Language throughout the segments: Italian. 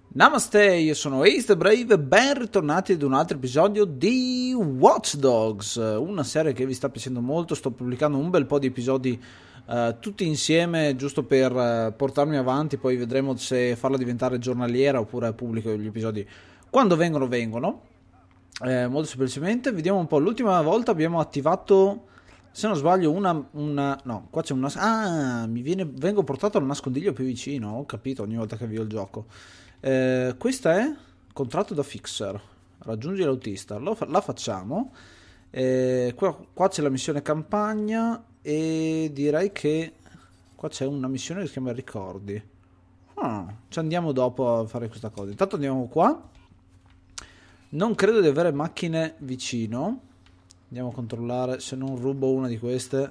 Namaste, io sono Ace the Brave e ben ritornati ad un altro episodio di Watch Dogs, una serie che vi sta piacendo molto. Sto pubblicando un bel po' di episodi tutti insieme, giusto per portarmi avanti. Poi vedremo se farla diventare giornaliera oppure pubblico gli episodi quando vengono. Molto semplicemente, vediamo un po'. L'ultima volta abbiamo attivato, se non sbaglio, no, qua c'è una... Ah, vengo portato al nascondiglio più vicino, ho capito ogni volta che avvio il gioco. Questa è contratto da fixer. Raggiungi l'autista, la facciamo. Qua c'è la missione campagna e direi che qua c'è una missione che si chiama ricordi. Ci andiamo dopo a fare questa cosa. Intanto andiamo qua. Non credo di avere macchine vicino. Andiamo a controllare se non rubo una di queste.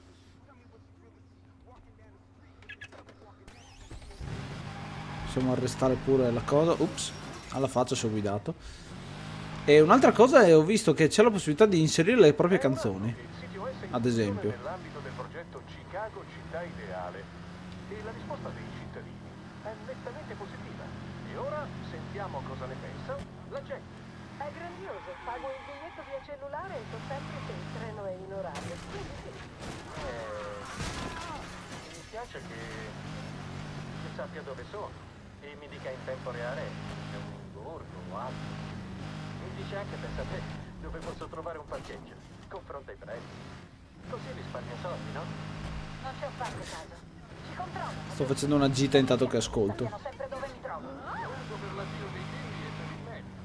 Possiamo arrestare pure la cosa. Ups, alla faccia si ho guidato. E un'altra cosa è, ho visto che c'è la possibilità di inserire le proprie canzoni, ad esempio. Nell'ambito del progetto Chicago Città Ideale e la risposta dei cittadini è nettamente positiva. E ora sentiamo cosa ne pensa la gente. È grandioso, pago il biglietto via cellulare e so sempre se il treno è in orario. Quindi sì. Mi dispiace che sappia dove sono e mi dica in tempo reale se è un ingorgo o altro. Mi dice anche, pensa te, dove posso trovare un parcheggio. Confronta i prezzi. Così risparmia soldi, no? Non ci ho fatto caso. Ci controllo. Sto facendo una gita intanto che ascolto. Sappiamo sempre dove mi trovo. Uso per l'avvio dei bimbi e per il medico,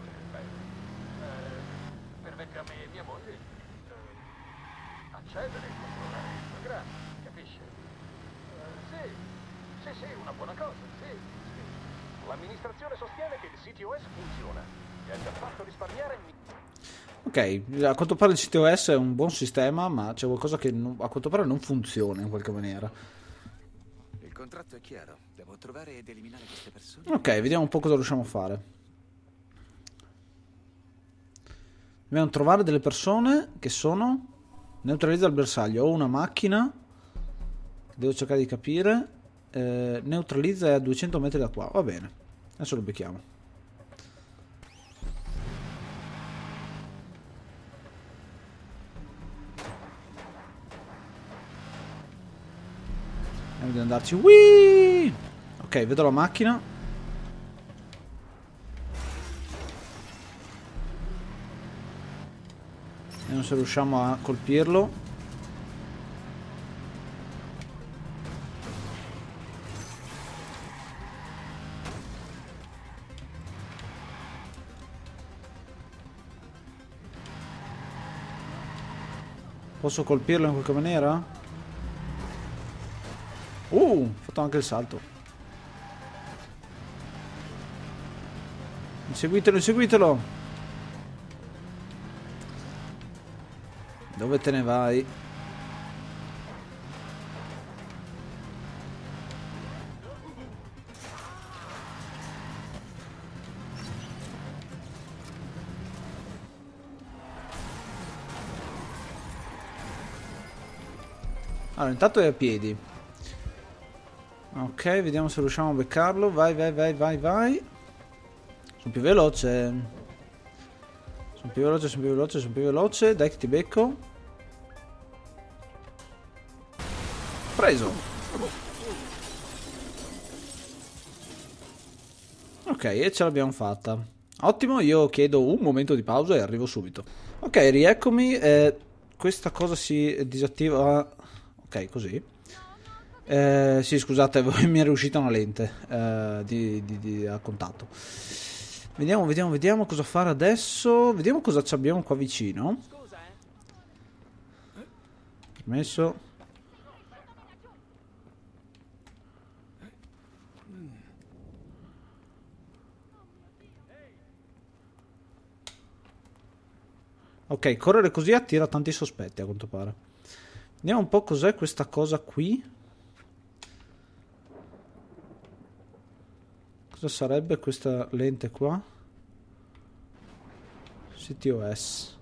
per mettere a me e mia moglie accedere e controllare il programma, capisce? Sì, una buona cosa, sì. L'amministrazione sostiene che il CTOS funziona e ha già fatto risparmiare Ok, a quanto pare il CTOS è un buon sistema, ma c'è qualcosa che a quanto pare non funziona in qualche maniera. Il contratto è chiaro. Devo trovare ed eliminare queste persone. Ok, vediamo un po' cosa riusciamo a fare. Dobbiamo trovare delle persone che sono... Neutralizza il bersaglio. Ho una macchina. Devo cercare di capire. Neutralizza è a 200 metri da qua. Va bene. Adesso lo becchiamo. Andiamo di andarci. Whee! Ok, vedo la macchina. Vediamo se riusciamo a colpirlo. Posso colpirlo in qualche maniera? Ho fatto anche il salto. Inseguitelo, inseguitelo. Dove te ne vai? Allora, intanto è a piedi. Ok, vediamo se riusciamo a beccarlo. Vai, vai, vai, vai, vai. Sono più veloce. Sono più veloce, sono più veloce, sono più veloce. Dai che ti becco. Preso. Ok, e ce l'abbiamo fatta. Ottimo, io chiedo un momento di pausa e arrivo subito. Ok, rieccomi. Questa cosa si disattiva... Ok, così. Sì, scusate, mi era uscita una lente a contatto. Vediamo cosa fare adesso. Vediamo cosa abbiamo qua vicino. Permesso. Ok, correre così attira tanti sospetti a quanto pare. Vediamo un po' cos'è questa cosa qui. Cosa sarebbe questa lente qua? CTOS.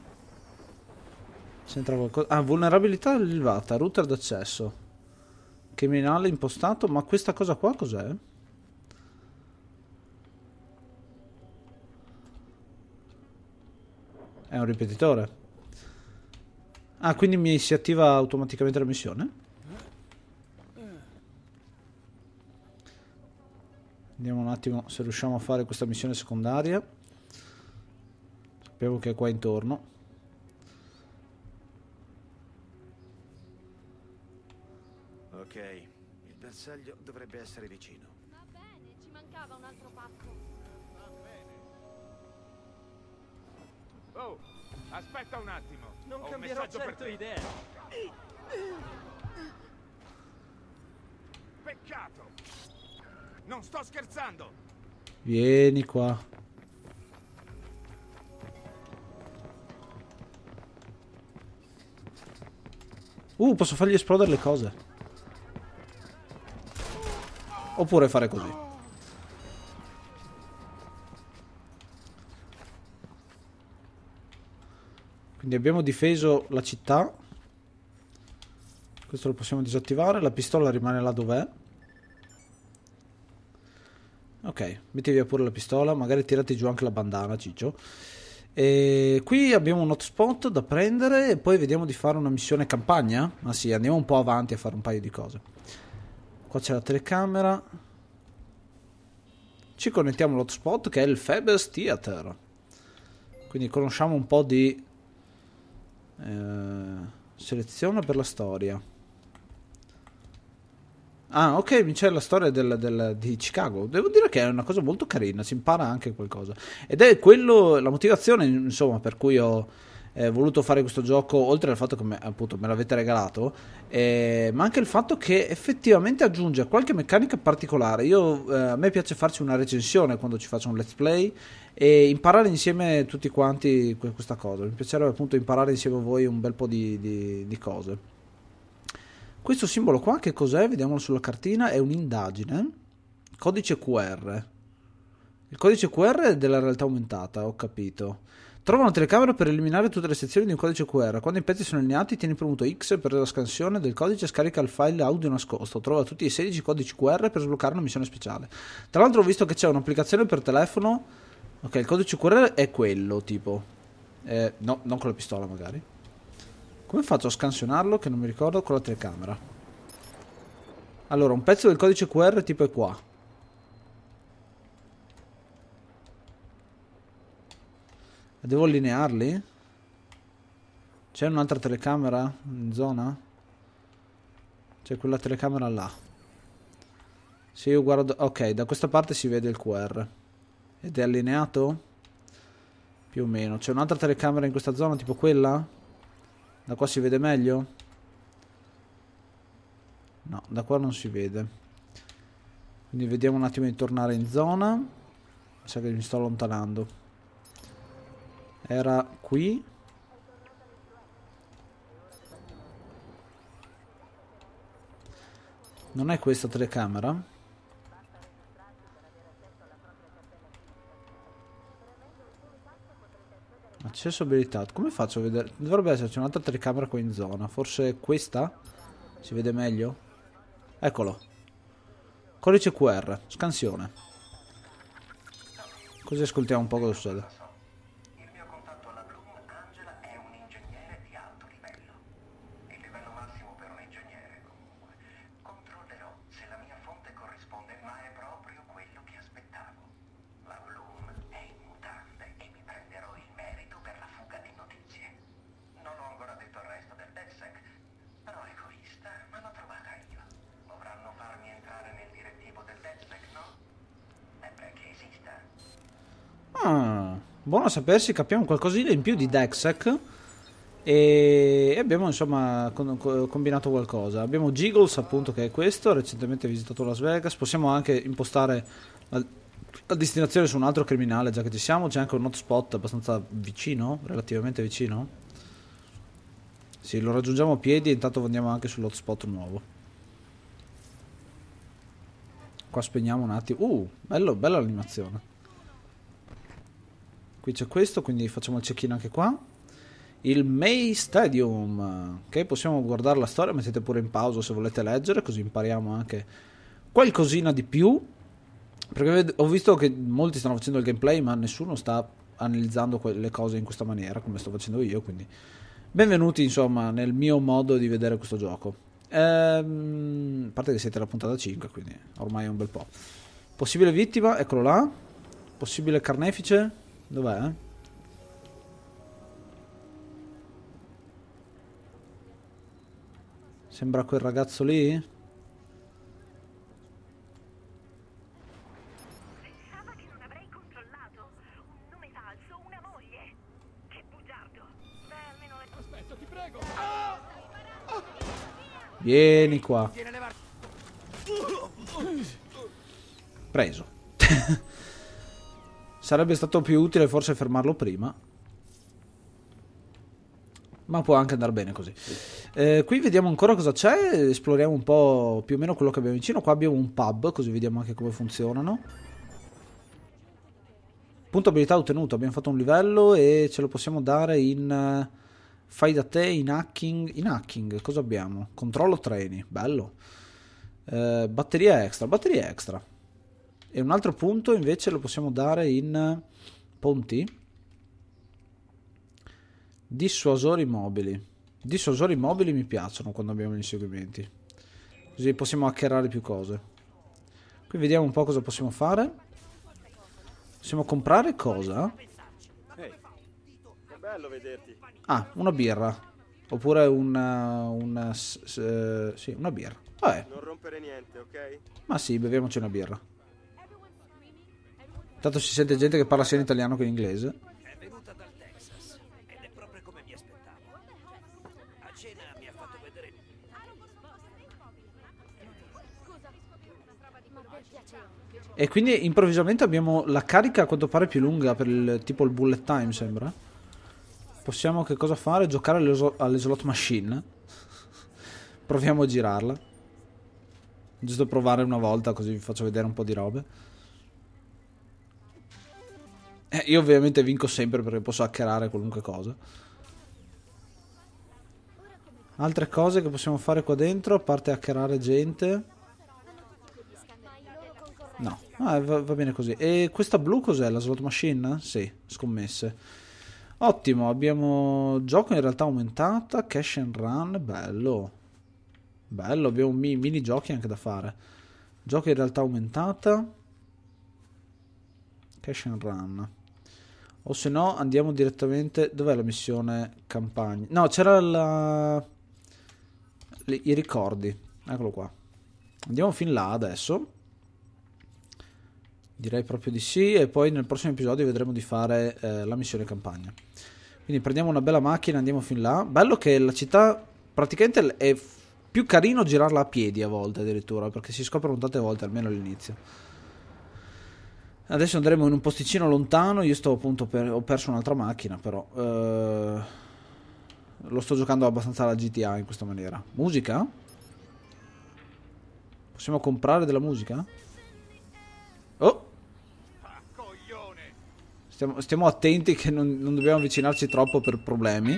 C'entra qualcosa? Ah, vulnerabilità elevata, router d'accesso. Criminale impostato, ma questa cosa qua cos'è? È un ripetitore. Ah, quindi mi si attiva automaticamente la missione? Vediamo un attimo se riusciamo a fare questa missione secondaria. Sappiamo che è qua intorno. Ok, il bersaglio dovrebbe essere vicino. Va bene, ci mancava un altro passo. Oh, aspetta un attimo. Non Ho un cambierò messaggio per certo te. idea. Peccato. Non sto scherzando. Vieni qua. Posso fargli esplodere le cose. Oppure fare così. Quindi abbiamo difeso la città. Questo lo possiamo disattivare. La pistola rimane là dov'è. Ok, metti via pure la pistola. Magari tirati giù anche la bandana, ciccio. E qui abbiamo un hotspot da prendere. E poi vediamo di fare una missione campagna. Ma sì, andiamo un po' avanti a fare un paio di cose. Qua c'è la telecamera. Ci connettiamo all'hotspot che è il Phoebus Theater. Quindi conosciamo un po' di selezione per la storia. Ah, ok, c'è la storia di Chicago. Devo dire che è una cosa molto carina, si impara anche qualcosa. Ed è quello, la motivazione, insomma, per cui ho voluto fare questo gioco, oltre al fatto che appunto me l'avete regalato, ma anche il fatto che effettivamente aggiunge qualche meccanica particolare. A me piace farci una recensione quando ci faccio un let's play e imparare insieme tutti quanti questa cosa. Mi piacerebbe appunto imparare insieme a voi un bel po' di cose. Questo simbolo qua che cos'è? Vediamolo sulla cartina. È un'indagine. Codice QR. Il codice QR è della realtà aumentata, ho capito. Trova una telecamera per eliminare tutte le sezioni di un codice QR. Quando i pezzi sono allineati, tieni premuto X per la scansione del codice e scarica il file audio nascosto. Trova tutti i 16 codici QR per sbloccare una missione speciale. Tra l'altro ho visto che c'è un'applicazione per telefono. Ok, il codice QR è quello, tipo. No, non con la pistola magari. Come faccio a scansionarlo? Che non mi ricordo, con la telecamera. Allora, un pezzo del codice QR tipo è qua. Devo allinearli? C'è un'altra telecamera in zona? C'è quella telecamera là. Se io guardo... Ok, da questa parte si vede il QR. Ed è allineato? Più o meno. C'è un'altra telecamera in questa zona tipo quella? Da qua si vede meglio? No, da qua non si vede. Quindi vediamo un attimo di tornare in zona. Mi sa che mi sto allontanando. Era qui. Non è questa telecamera? Accesso abilitato. Come faccio a vedere? Dovrebbe esserci un'altra telecamera qua in zona. Forse questa? Si vede meglio? Eccolo. Codice QR. Scansione. Così ascoltiamo un po' cosa succede. Il mio contatto alla Bloom, Angela, è un ingegnere di alto livello. Il livello massimo per un ingegnere, comunque. Controllerò se la mia fonte corrisponde, ma è proprio quello che aspettavo. La Bloom è in mutande e mi prenderò il merito per la fuga di notizie. Non ho ancora detto il resto del DedSec, però egoista, ma l'ho trovata io. Dovranno farmi entrare nel direttivo del DedSec, no? Che esista. Ah, buono a sapersi, capiamo qualcosina in più di DedSec e abbiamo insomma combinato qualcosa. Abbiamo Jiggles appunto che è questo, recentemente visitato Las Vegas. Possiamo anche impostare la destinazione su un altro criminale già che ci siamo. C'è anche un hotspot abbastanza vicino, relativamente vicino. Sì, lo raggiungiamo a piedi e intanto andiamo anche sull'hotspot nuovo. Qua spegniamo un attimo. Bella l'animazione. Qui c'è questo, quindi facciamo il check-in anche qua. il May Stadium, che possiamo guardare la storia, mettete pure in pausa se volete leggere, così impariamo anche qualcosina di più, perché ho visto che molti stanno facendo il gameplay ma nessuno sta analizzando le cose in questa maniera come sto facendo io, quindi benvenuti insomma nel mio modo di vedere questo gioco. A parte che siete alla puntata 5, quindi ormai è un bel po'. Possibile vittima, eccolo là. Possibile carnefice, dov'è? Sembra quel ragazzo lì. Pensava che non avrei controllato. Un nome falso, una moglie. Che bugiardo. Beh, almeno le... Aspetta, ti prego. Vieni qua. Preso. Sarebbe stato più utile forse fermarlo prima, ma può anche andare bene così. Qui vediamo ancora cosa c'è, esploriamo un po' più o meno quello che abbiamo vicino. Qua abbiamo un pub, così vediamo anche come funzionano. Punto abilità ottenuto, abbiamo fatto un livello e ce lo possiamo dare in fai da te, in hacking. In hacking cosa abbiamo? Controllo treni, bello. Batteria extra. E un altro punto invece lo possiamo dare in ponti. Dissuasori mobili. Dissuasori mobili mi piacciono quando abbiamo gli inseguimenti, così possiamo hackerare più cose. Qui vediamo un po' cosa possiamo fare. Possiamo comprare cosa? Ehi, è bello vederti. Ah, una birra. Oppure sì, una birra. Vabbè. Non rompere niente, ok? Ma sì, beviamoci una birra. Tanto si sente gente che parla sia in italiano che in inglese. È venuta dal Texas ed è proprio come mi aspettavo. A cena mi ha fatto vedere. E quindi improvvisamente abbiamo la carica a quanto pare più lunga per il tipo il bullet time, sembra. Possiamo che cosa fare? Giocare alle slot machine. Proviamo a girarla. Giusto provare una volta, così vi faccio vedere un po' di robe. Io ovviamente vinco sempre perché posso hackerare qualunque cosa. Altre cose che possiamo fare qua dentro, a parte hackerare gente. No, va bene così. E questa blu cos'è? La slot machine? Sì, scommesse. Ottimo, abbiamo gioco in realtà aumentata, cash and run, bello. Bello, abbiamo mini giochi anche da fare. Gioco in realtà aumentata, cash and run. O se no andiamo direttamente... Dov'è la missione campagna? No, c'era i ricordi. Eccolo qua. Andiamo fin là adesso. Direi proprio di sì. E poi nel prossimo episodio vedremo di fare la missione campagna. Quindi prendiamo una bella macchina, andiamo fin là. Bello che la città praticamente è più carino girarla a piedi a volte addirittura, perché si scoprono tante volte, almeno all'inizio. Adesso andremo in un posticino lontano. Io sto appunto ho perso un'altra macchina, però lo sto giocando abbastanza alla GTA in questa maniera. Musica? Possiamo comprare della musica? Oh! Stiamo attenti che non dobbiamo avvicinarci troppo per problemi.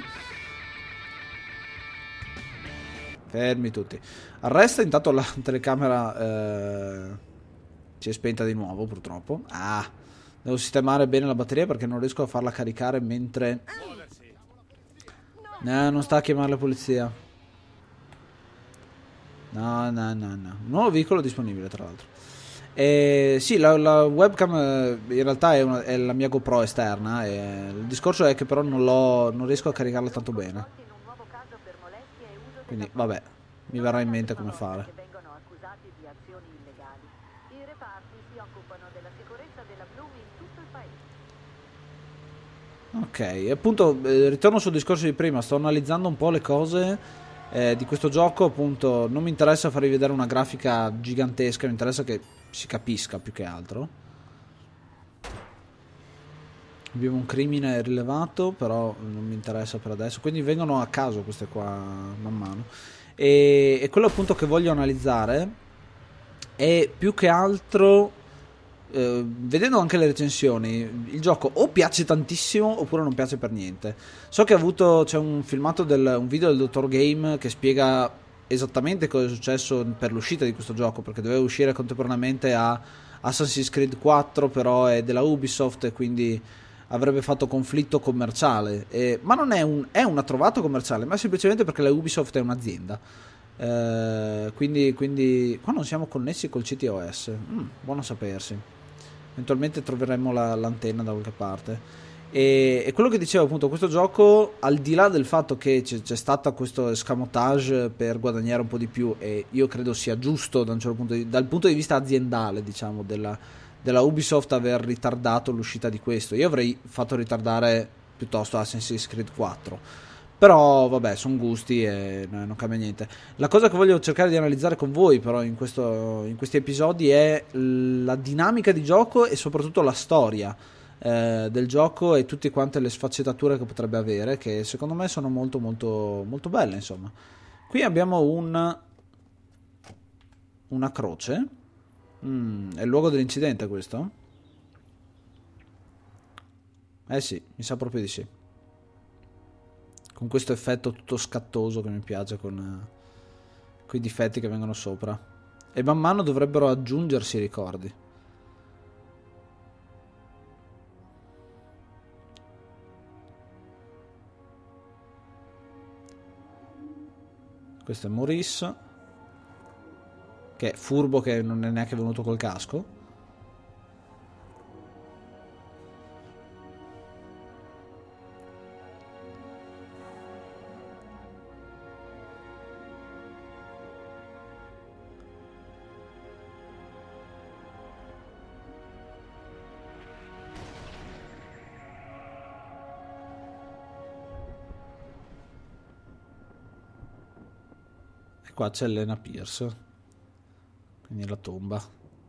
Fermi tutti. Arresta, intanto la telecamera si è spenta di nuovo purtroppo. Ah, devo sistemare bene la batteria perché non riesco a farla caricare mentre... No, non sta a chiamare la polizia. No. Nuovo veicolo disponibile tra l'altro. Sì, la webcam in realtà è la mia GoPro esterna. Il discorso è che però non riesco a caricarla tanto bene. Quindi vabbè, mi verrà in mente come fare. Ok, appunto ritorno sul discorso di prima. Sto analizzando un po' le cose di questo gioco. Appunto non mi interessa farvi vedere una grafica gigantesca, mi interessa che si capisca più che altro. Abbiamo un crimine rilevato, però non mi interessa per adesso, quindi vengono a caso queste qua man mano. E quello appunto che voglio analizzare è più che altro vedendo anche le recensioni, il gioco o piace tantissimo oppure non piace per niente. So che c'è un filmato un video del Dottor Game che spiega esattamente cosa è successo per l'uscita di questo gioco, perché doveva uscire contemporaneamente a Assassin's Creed 4, però è della Ubisoft e quindi avrebbe fatto conflitto commerciale, ma non è una trovata commerciale, ma semplicemente perché la Ubisoft è un'azienda. Quindi qua non siamo connessi col CTOS, buono sapersi, eventualmente troveremo l'antenna da qualche parte. E quello che dicevo, appunto, questo gioco, al di là del fatto che c'è stato questo escamotage per guadagnare un po' di più, e io credo sia giusto da un certo dal punto di vista aziendale, diciamo, della Ubisoft aver ritardato l'uscita di questo. Io avrei fatto ritardare piuttosto Assassin's Creed 4, però vabbè, sono gusti e non cambia niente. La cosa che voglio cercare di analizzare con voi però in questi episodi è la dinamica di gioco e soprattutto la storia del gioco e tutte quante le sfaccettature che potrebbe avere, che secondo me sono molto molto molto belle, insomma. Qui abbiamo una croce. È il luogo dell'incidente questo? Sì, mi sa proprio di sì. Con questo effetto tutto scattoso che mi piace, con i difetti che vengono sopra. E man mano dovrebbero aggiungersi i ricordi. Questo è Maurice, che è furbo, che non è neanche venuto col casco. E qua c'è Elena Pierce, quindi la tomba.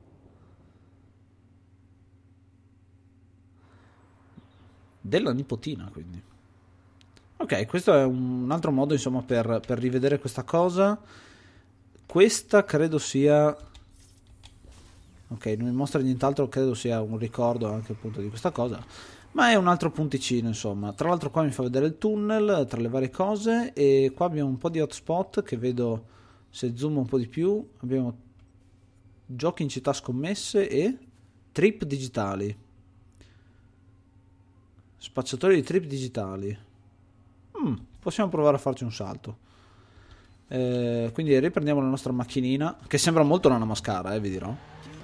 Della nipotina, quindi. Ok, questo è un altro modo, insomma, per rivedere questa cosa. Questa credo sia... Ok, non mi mostra nient'altro, credo sia un ricordo anche appunto di questa cosa. Ma è un altro punticino, insomma. Tra l'altro qua mi fa vedere il tunnel tra le varie cose. E qua abbiamo un po' di hotspot che vedo, se zoom un po' di più, abbiamo giochi in città scommesse e trip digitali. Spacciatori di trip digitali. Possiamo provare a farci un salto. Quindi riprendiamo la nostra macchinina, che sembra molto una mascara, vi dirò.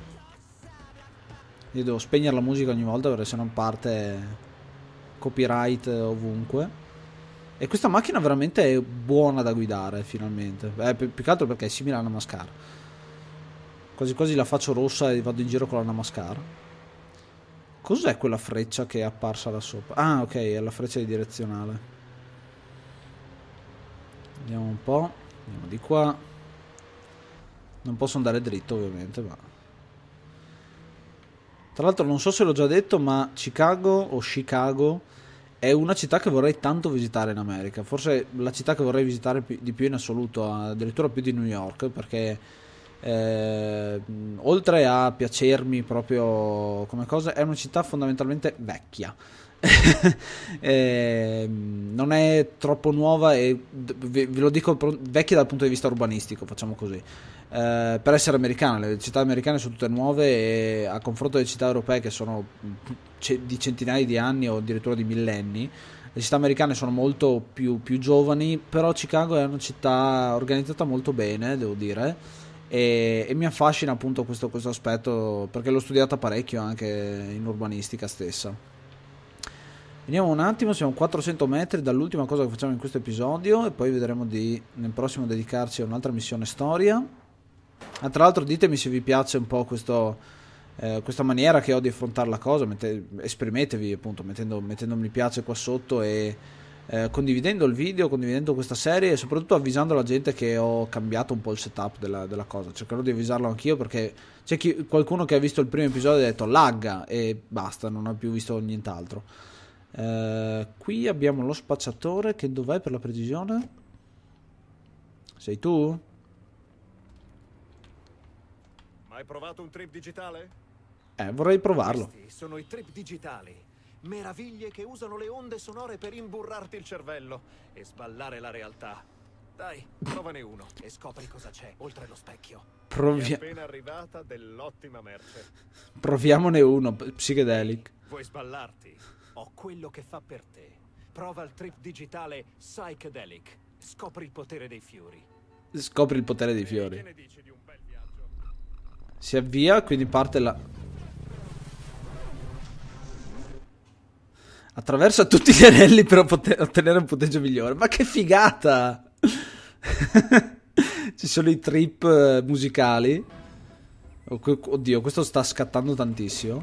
Io devo spegnere la musica ogni volta perché se non parte copyright ovunque. E questa macchina veramente è buona da guidare, finalmente. Più che altro perché è simile a una mascara. Quasi quasi la faccio rossa e vado in giro con la mascara. Cos'è quella freccia che è apparsa là sopra? Ah, ok, è la freccia di direzionale. Vediamo un po'. Andiamo di qua. Non posso andare dritto, ovviamente, ma... Tra l'altro non so se l'ho già detto, ma Chicago è una città che vorrei tanto visitare in America. Forse la città che vorrei visitare di più in assoluto, addirittura più di New York, perché oltre a piacermi proprio come cosa, è una città fondamentalmente vecchia. Non è troppo nuova e ve lo dico, vecchia dal punto di vista urbanistico, facciamo così. Per essere americane, le città americane sono tutte nuove e a confronto delle città europee che sono di centinaia di anni o addirittura di millenni, le città americane sono molto più giovani, però Chicago è una città organizzata molto bene, devo dire, e mi affascina appunto questo aspetto, perché l'ho studiata parecchio anche in urbanistica stessa. Vediamo un attimo, siamo 400 metri dall'ultima cosa che facciamo in questo episodio e poi vedremo nel prossimo dedicarci a un'altra missione storia. Tra l'altro ditemi se vi piace un po' questa maniera che ho di affrontare la cosa, esprimetevi appunto mettendo mi piace qua sotto e condividendo il video, condividendo questa serie e soprattutto avvisando la gente che ho cambiato un po' il setup della cosa. Cercherò di avvisarlo anch'io perché c'è qualcuno che ha visto il primo episodio e ha detto lagga e basta, non ha più visto nient'altro. Qui abbiamo lo spacciatore, che dov'è per la precisione? Sei tu? Mai provato un trip digitale? Vorrei provarlo. Questi sono i trip digitali. Meraviglie che usano le onde sonore per imburrarti il cervello e sballare la realtà. Dai, provane uno e scopri cosa c'è oltre lo specchio. È appena arrivata dell'ottima merce. Proviamone uno, psychedelic. Vuoi sballarti? Ho quello che fa per te. Prova il trip digitale Psychedelic. Scopri il potere dei fiori. Scopri il potere dei fiori. Che ne dici di un bel viaggio? Si avvia, quindi parte la... Attraversa tutti gli anelli per ottenere un punteggio migliore. Ma che figata! Ci sono i trip musicali. Oddio, questo sta scattando tantissimo.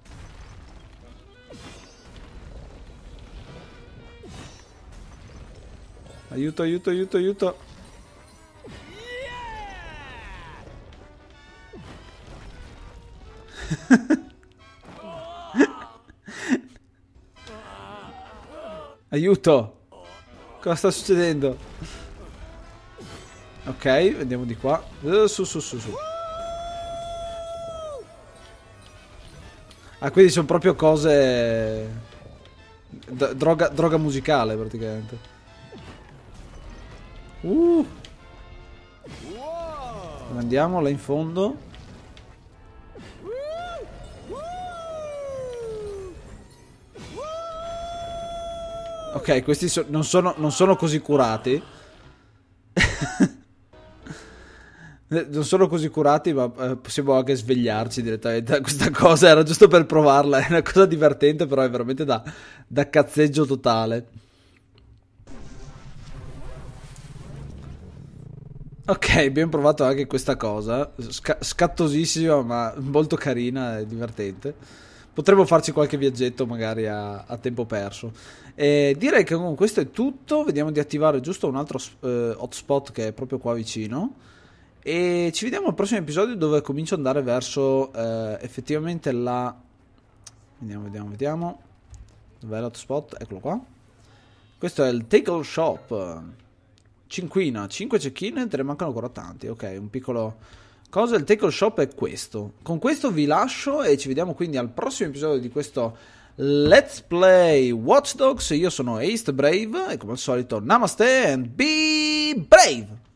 Aiuto, aiuto, aiuto, aiuto. Aiuto. Cosa sta succedendo? Ok, vediamo di qua. Su, su, su, su. Ah, quindi sono proprio cose... droga musicale, praticamente. Andiamo là in fondo. Ok, questi non sono così curati. Non sono così curati, ma possiamo anche svegliarci direttamente da questa cosa. Era giusto per provarla. È una cosa divertente, però è veramente da cazzeggio totale. Ok, abbiamo provato anche questa cosa. Scattosissima, ma molto carina e divertente. Potremmo farci qualche viaggetto magari a tempo perso. Direi che con questo è tutto. Vediamo di attivare giusto un altro hotspot che è proprio qua vicino. E ci vediamo al prossimo episodio, dove comincio ad andare verso effettivamente la... Vediamo. Dov'è l'hotspot? Eccolo qua. Questo è il Tackle Shop. 5 check-in, te ne mancano ancora tanti. Ok, un piccolo... cosa, il Tackle Shop è questo. Con questo vi lascio e ci vediamo quindi al prossimo episodio di questo Let's Play Watch Dogs. Io sono Ace the Brave e come al solito Namaste and be brave!